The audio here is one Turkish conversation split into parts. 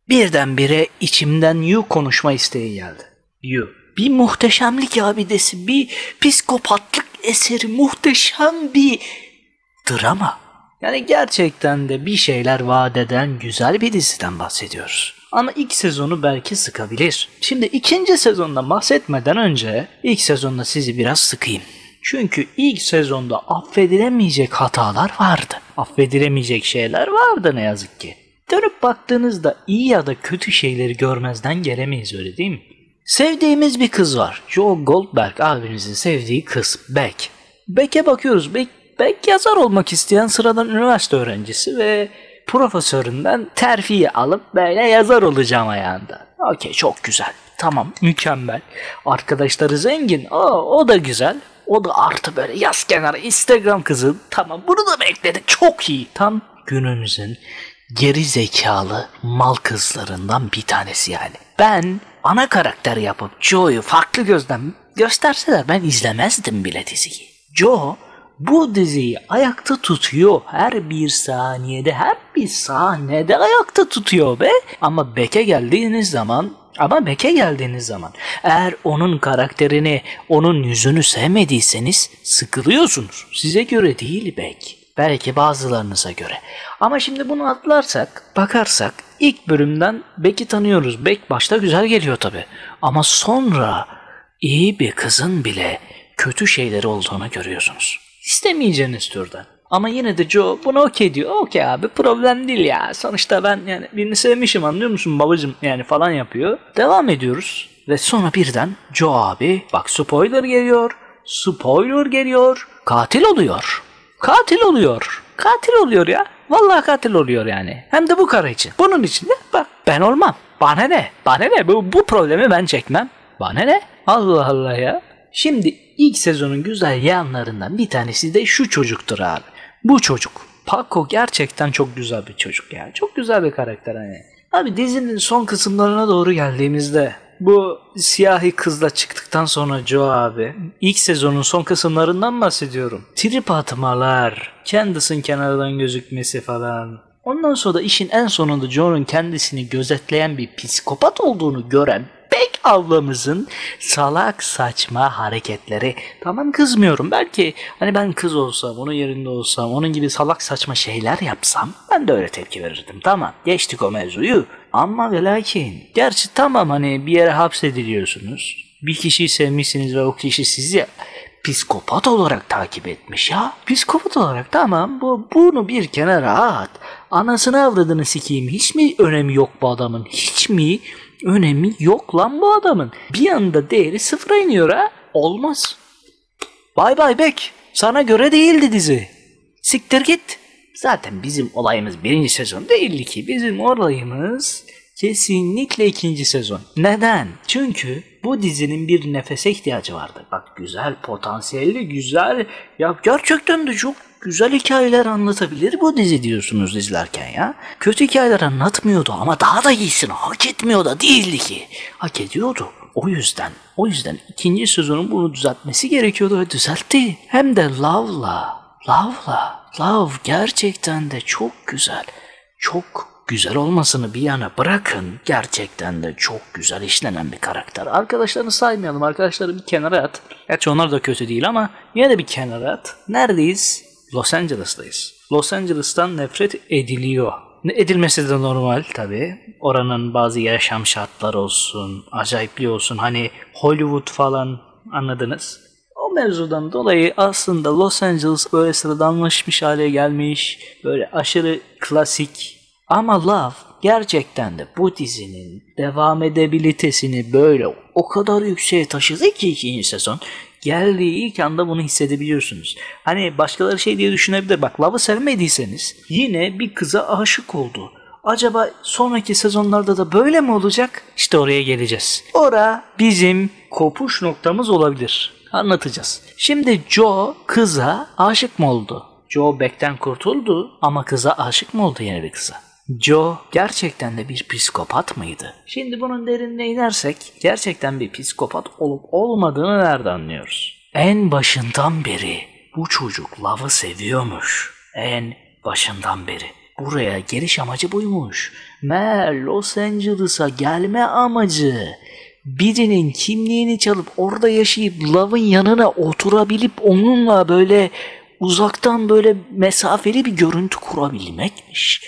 Birdenbire içimden Yu konuşma isteği geldi. Yu. Bir muhteşemlik abidesi, bir psikopatlık eseri, muhteşem bir drama. Yani gerçekten de bir şeyler vaat eden güzel bir diziden bahsediyoruz. Ama ilk sezonu belki sıkabilir. Şimdi ikinci sezondan bahsetmeden önce ilk sezonda sizi biraz sıkayım. Çünkü ilk sezonda affedilemeyecek hatalar vardı. Affedilemeyecek şeyler vardı ne yazık ki. Dönüp baktığınızda iyi ya da kötü şeyleri görmezden gelemeyiz, öyle değil mi? Sevdiğimiz bir kız var. Joe Goldberg abimizin sevdiği kız Beck. Beck'e bakıyoruz. Beck yazar olmak isteyen sıradan üniversite öğrencisi ve profesöründen terfiye alıp böyle yazar olacağım ayağında. Okey, çok güzel. Tamam, mükemmel. Arkadaşları zengin. O da güzel. O da artı böyle yaz kenarı Instagram kızı. Tamam, bunu da bekledik. Çok iyi. Tam günümüzün geri zekalı mal kızlarından bir tanesi yani. Ben ana karakter yapıp Joe'yu farklı gözden gösterseler ben izlemezdim bile diziyi. Joe bu diziyi ayakta tutuyor. Her bir saniyede, her bir sahnede ayakta tutuyor be. Ama Beck'e geldiğiniz zaman eğer onun karakterini, onun yüzünü sevmediyseniz sıkılıyorsunuz. Size göre değil Beck. Belki bazılarınıza göre. Ama şimdi bunu bakarsak ilk bölümden Beck'i tanıyoruz. Beck başta güzel geliyor tabii. Ama sonra iyi bir kızın bile kötü şeyleri olduğunu görüyorsunuz. İstemeyeceğiniz türden. Ama yine de Joe buna okey diyor. Okey abi, problem değil ya. Sonuçta ben yani birini sevmişim, anlıyor musun babacım yani falan yapıyor. Devam ediyoruz. Ve sonra birden Joe abi, bak spoiler geliyor. Katil oluyor ya. Vallahi katil oluyor yani. Hem de bu kara için. Bunun için de bak ben olmam. Bana ne? Bu problemi ben çekmem. Bana ne? Allah Allah ya. Şimdi ilk sezonun güzel yanlarından bir tanesi de şu çocuktur abi. Bu çocuk. Paco gerçekten çok güzel bir çocuk ya. Çok güzel bir karakter hani. Abi dizinin son kısımlarına doğru geldiğimizde bu siyahi kızla çıktıktan sonra Joe abi, ilk sezonun son kısımlarından bahsediyorum. Trip atmalar, Candace'ın kenardan gözükmesi falan. Ondan sonra da işin en sonunda Joe'nun kendisini gözetleyen bir psikopat olduğunu gören Beck ablamızın salak saçma hareketleri. Tamam, kızmıyorum. Belki hani ben kız olsam, onun yerinde olsam, onun gibi salak saçma şeyler yapsam ben de öyle tepki verirdim. Tamam, geçtik o mevzuyu. Ama ve lakin, gerçi tamam hani bir yere hapsediliyorsunuz. Bir kişiyi sevmişsiniz ve o kişi sizi psikopat olarak takip etmiş ya. Psikopat olarak tamam, bunu bir kenara at. Anasını avradını sikeyim. Hiç mi önemi yok bu adamın? Hiç mi önemi yok lan bu adamın? Bir anda değeri sıfıra iniyor ha. Olmaz. Bay bay Beck. Sana göre değildi dizi. Siktir git. Zaten bizim olayımız birinci sezon değildi ki. Bizim olayımız kesinlikle ikinci sezon. Neden? Çünkü bu dizinin bir nefese ihtiyacı vardı. Bak güzel, potansiyelli, güzel. Ya gerçekten de çok güzel hikayeler anlatabilir bu dizi diyorsunuz izlerken ya. Kötü hikayeler anlatmıyordu ama daha da iyisini hak etmiyor da değildi ki. Hak ediyordu. O yüzden ikinci sezonun bunu düzeltmesi gerekiyordu ve düzeltti. Hem de Love'la. Love gerçekten de çok güzel. Çok güzel olmasını bir yana bırakın, gerçekten de çok güzel işlenen bir karakter. Arkadaşlarını saymayalım, arkadaşları bir kenara at. Gerçi onlar da kötü değil ama yine de bir kenara at. Neredeyiz? Los Angeles'tayız. Los Angeles'tan nefret ediliyor. Edilmesi de normal tabii. Oranın bazı yaşam şartları olsun, acayipliği olsun. Hani Hollywood falan, anladınız. O mevzudan dolayı aslında Los Angeles böyle sıradanlaşmış hale gelmiş. Böyle aşırı klasik. Ama Love gerçekten de bu dizinin devam edebilitesini böyle o kadar yükseğe taşıdı ki ikinci sezon. Geldiği ilk anda bunu hissedebiliyorsunuz. Hani başkaları şey diye düşünebilir. Bak Love'ı sevmediyseniz yine bir kıza aşık oldu. Acaba sonraki sezonlarda da böyle mi olacak? İşte oraya geleceğiz. Ora bizim kopuş noktamız olabilir. Anlatacağız. Şimdi Joe kıza aşık mı oldu? Joe Beck'ten kurtuldu ama kıza aşık mı oldu, yeni bir kıza? Joe gerçekten de bir psikopat mıydı? Şimdi bunun derinine inersek gerçekten bir psikopat olup olmadığını nerede anlıyoruz? En başından beri bu çocuk Love'ı seviyormuş. En başından beri. Buraya geliş amacı buymuş. Meğer Los Angeles'a gelme amacı birinin kimliğini çalıp orada yaşayıp Love'ın yanına oturabilip onunla böyle uzaktan böyle mesafeli bir görüntü kurabilmekmiş.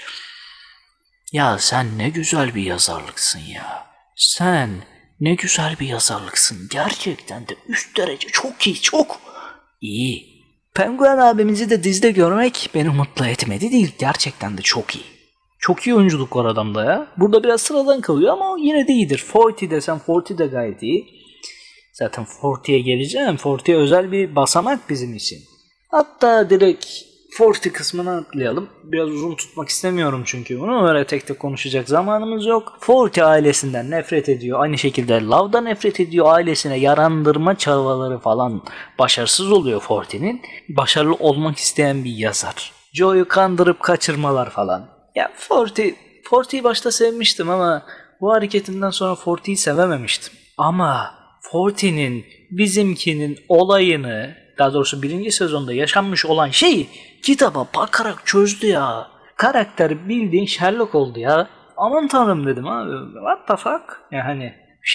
Ya sen ne güzel bir yazarlıksın ya. Sen ne güzel bir yazarlıksın. Gerçekten de üst derece çok iyi, çok iyi. Penguen abimizi de dizide görmek beni mutlu etmedi değil. Gerçekten de çok iyi. Çok iyi oyunculuk var adamda ya. Burada biraz sıradan kalıyor ama yine de iyidir. Forty desem Forty de gayet iyi. Zaten Forty'ye geleceğim. Forty özel bir basamak bizim için. Hatta direkt Forty kısmına atlayalım. Biraz uzun tutmak istemiyorum çünkü bunu. Öyle tek tek konuşacak zamanımız yok. Forty ailesinden nefret ediyor. Aynı şekilde Love'dan nefret ediyor. Ailesine yarandırma çabaları falan başarısız oluyor Forty'nin. Başarılı olmak isteyen bir yazar. Joe'yu kandırıp kaçırmalar falan. Ya Forty'yi başta sevmiştim ama bu hareketinden sonra Forty'yi sevememiştim. Ama Forty'nin bizimkinin olayını, daha doğrusu 1. sezonda yaşanmış olan şeyi kitaba bakarak çözdü ya. Karakter bildiğin Sherlock oldu ya. Aman tanrım dedim abi. What the fuck? Yani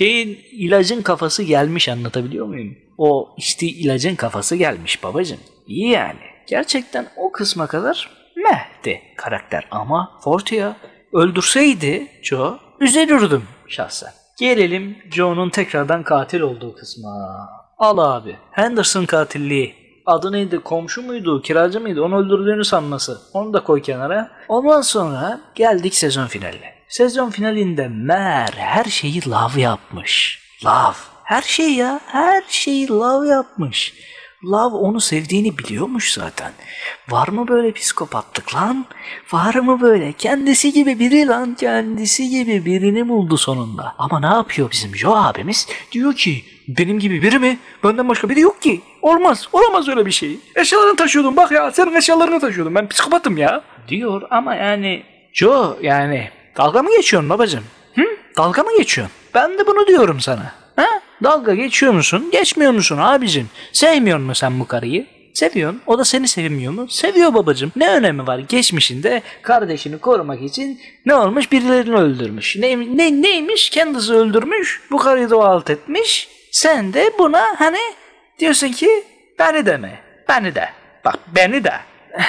ilacın kafası gelmiş, anlatabiliyor muyum? O ilacın kafası gelmiş babacığım. İyi yani. Gerçekten o kısma kadar mehdi karakter ama Forty'yi öldürseydi Joe üzülürdüm şahsen. Gelelim Joe'nun tekrardan katil olduğu kısma. Al abi. Henderson katilliği. Adı neydi? Komşu muydu? Kiracı mıydı? Onu öldürdüğünü sanması. Onu da koy kenara. Ondan sonra geldik sezon finaline. Sezon finalinde meğer her şeyi Love yapmış. Love. Her şey ya. Her şeyi Love yapmış. Love onu sevdiğini biliyormuş zaten. Var mı böyle psikopatlık lan? Var mı böyle? Kendisi gibi biri lan. Kendisi gibi birini buldu sonunda. Ama ne yapıyor bizim Joe abimiz? Diyor ki benim gibi biri mi? Benden başka biri yok ki. Olmaz. Olamaz öyle bir şey. Eşyalarını taşıyordum. Bak ya senin eşyalarını taşıyordum. Ben psikopatım ya. Diyor ama yani Joe dalga mı geçiyorsun babacığım? Hı? Dalga mı geçiyorsun? Ben de bunu diyorum sana. Ha? Dalga geçiyor musun? Geçmiyor musun abicim? Sevmiyor musun sen bu karıyı? Seviyorsun. O da seni sevmiyor mu? Seviyor babacığım. Ne önemi var? Geçmişinde kardeşini korumak için ne olmuş? Birilerini öldürmüş. Neymiş? Kendisi öldürmüş. Bu karıyı da alt etmiş. Sen de buna diyorsun ki beni de mi? Beni de. Bak beni de.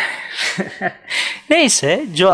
Neyse Joe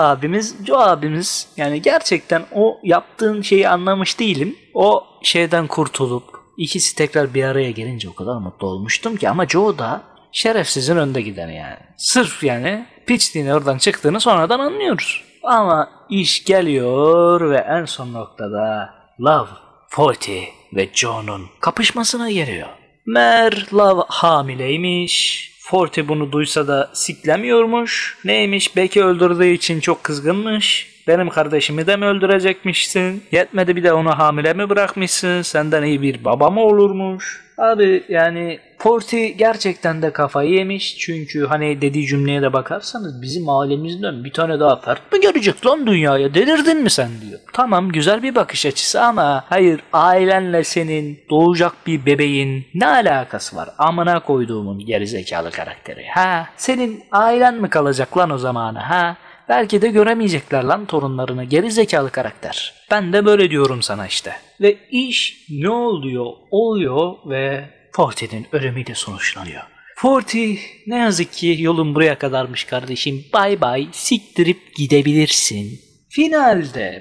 abimiz yani gerçekten o yaptığın şeyi anlamış değilim. O şeyden kurtulup ikisi tekrar bir araya gelince o kadar mutlu olmuştum ki ama Joe da şerefsizin önde gideni yani. Sırf piçliğini oradan çıktığını sonradan anlıyoruz. Ama iş geliyor ve en son noktada Love, Forty ve Joe'nun kapışmasına geliyor. Meğer Love hamileymiş. Forty bunu duysa da siklemiyormuş. Neymiş? Beck'i öldürdüğü için çok kızgınmış. Benim kardeşimi de mi öldürecekmişsin? Yetmedi bir de onu hamile mi bırakmışsın? Senden iyi bir baba mı olurmuş? Abi Forty gerçekten de kafayı yemiş. Çünkü dediği cümleye de bakarsanız bizim ailemizden bir tane daha fert mi gelecek lan dünyaya? Delirdin mi sen diyor. Tamam güzel bir bakış açısı ama hayır ailenle senin doğacak bir bebeğin ne alakası var? Amına koyduğumun gerizekalı karakteri. Senin ailen mi kalacak lan o zamanı? Belki de göremeyecekler lan torunlarını. Geri zekalı karakter. Ben de böyle diyorum sana işte. Ve iş ne oluyor ve Forty'nin ölümüyle sonuçlanıyor. Forty ne yazık ki yolun buraya kadarmış kardeşim. Bay bay siktirip gidebilirsin. Finalde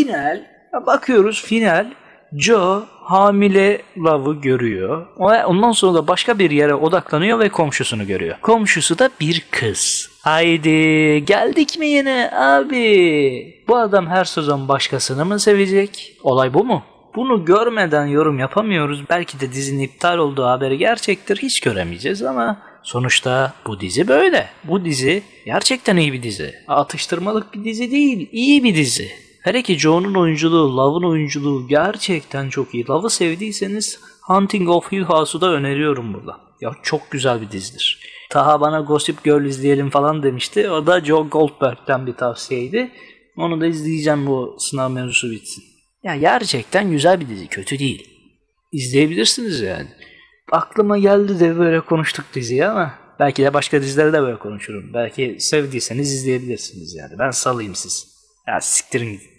bakıyoruz final. Joe hamile Love'ı görüyor. Ondan sonra da başka bir yere odaklanıyor ve komşusunu görüyor. Komşusu da bir kız. Haydi geldik mi yine abi? Bu adam her sezon başkasını mı sevecek? Olay bu mu? Bunu görmeden yorum yapamıyoruz. Belki de dizinin iptal olduğu haberi gerçektir. Hiç göremeyeceğiz ama sonuçta bu dizi böyle. Bu dizi gerçekten iyi bir dizi. Atıştırmalık bir dizi değil, iyi bir dizi. Hele ki Joe'nun oyunculuğu, Love'ın oyunculuğu gerçekten çok iyi. Love'ı sevdiyseniz Hunting of Hill House'u da öneriyorum burada. Ya çok güzel bir dizidir. Taha bana Gossip Girl izleyelim falan demişti. O da Joe Goldberg'den bir tavsiyeydi. Onu da izleyeceğim bu sınav mevzusu bitsin. Ya gerçekten güzel bir dizi, kötü değil. İzleyebilirsiniz yani. Aklıma geldi de böyle konuştuk diziyi ama belki de başka dizilerde de böyle konuşurum. Belki sevdiyseniz izleyebilirsiniz yani. Ben salayım siz. Ya siktirin.